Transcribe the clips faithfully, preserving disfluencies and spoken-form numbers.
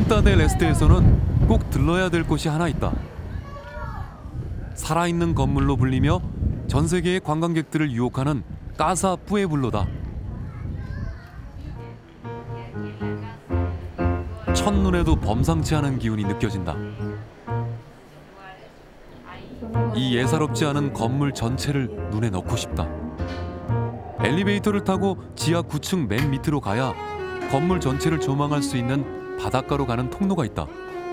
푸엔타 델 에스테에서는 꼭 들러야 될 곳이 하나 있다. 살아있는 건물로 불리며 전 세계의 관광객들을 유혹하는 까사 뿌에블로다. 첫눈에도 범상치 않은 기운이 느껴진다. 이 예사롭지 않은 건물 전체를 눈에 넣고 싶다. 엘리베이터를 타고 지하 구 층 맨 밑으로 가야 건물 전체를 조망할 수 있는 바닷가로 가는 통로가 있다.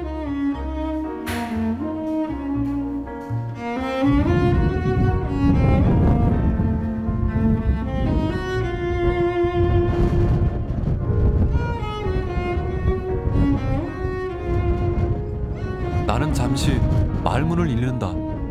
나는 잠시 말문을 잃는다.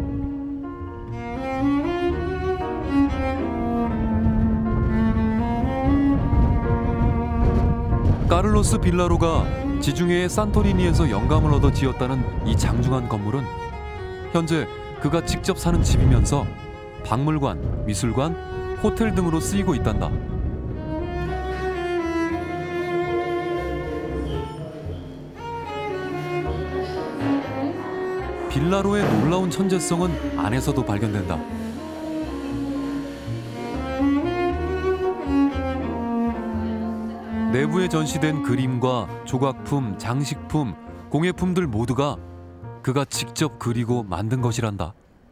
카를로스 빌라로가 지중해의 산토리니에서 영감을 얻어 지었다는 이 장중한 건물은 현재 그가 직접 사는 집이면서 박물관, 미술관, 호텔 등으로 쓰이고 있단다. 빌라로의 놀라운 천재성은 안에서도 발견된다. 내부에 전시된 그림과 조각품, 장식품, 공예품들 모두가 그가 직접 그리고 만든 것이란다.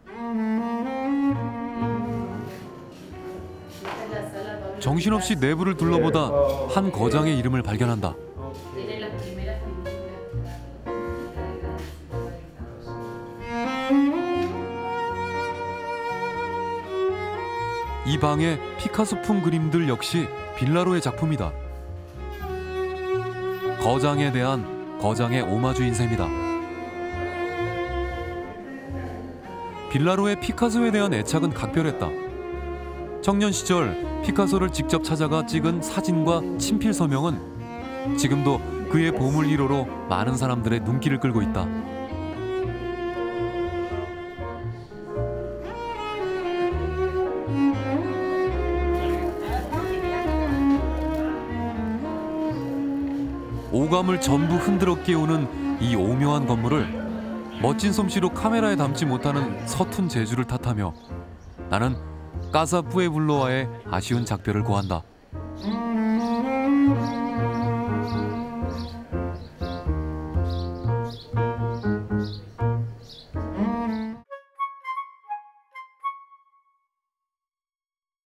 정신없이 내부를 둘러보다 한 거장의 이름을 발견한다. 이 방의 피카소풍 그림들 역시 빌라로의 작품이다. 거장에 대한 거장의 오마주인 셈이다. 빌라로의 피카소에 대한 애착은 각별했다. 청년 시절 피카소를 직접 찾아가 찍은 사진과 친필 서명은 지금도 그의 보물 일 호로 많은 사람들의 눈길을 끌고 있다. 오감을 전부 흔들어 깨우는 이 오묘한 건물을 멋진 솜씨로 카메라에 담지 못하는 서툰 재주를 탓하며 나는 까사 뿌에블로와의 아쉬운 작별을 고한다.